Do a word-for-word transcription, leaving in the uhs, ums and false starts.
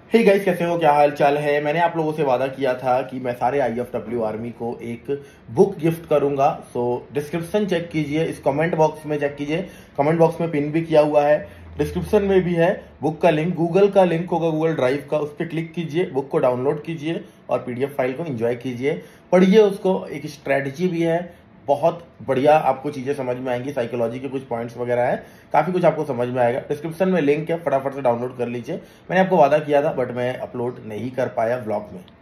Hey guys, कैसे हो? क्या हाल चाल है? मैंने आप लोगों से वादा किया था कि मैं सारे आई एफ डब्ल्यू आर्मी को एक बुक गिफ्ट करूंगा। सो डिस्क्रिप्शन चेक कीजिए, इस कमेंट बॉक्स में चेक कीजिए, कमेंट बॉक्स में पिन भी किया हुआ है, डिस्क्रिप्शन में भी है बुक का लिंक। गूगल का लिंक होगा, गूगल ड्राइव का, उस पर क्लिक कीजिए, बुक को डाउनलोड कीजिए और पीडीएफ फाइल को एंजॉय कीजिए, पढ़िए उसको। एक स्ट्रेटजी भी है, बहुत बढ़िया आपको चीजें समझ में आएंगी, साइकोलॉजी के कुछ पॉइंट्स वगैरह है, काफी कुछ आपको समझ में आएगा। डिस्क्रिप्शन में लिंक है, फटाफट से डाउनलोड कर लीजिए। मैंने आपको वादा किया था बट मैं अपलोड नहीं कर पाया ब्लॉग में।